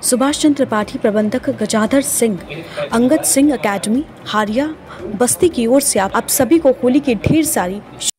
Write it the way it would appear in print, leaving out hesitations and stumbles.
सुभाष चंद्र त्रिपाठी प्रबंधक गजाधर सिंह अंगद सिंह एकेडमी हारिया बस्ती की ओर से आप सभी को होली की ढेर सारी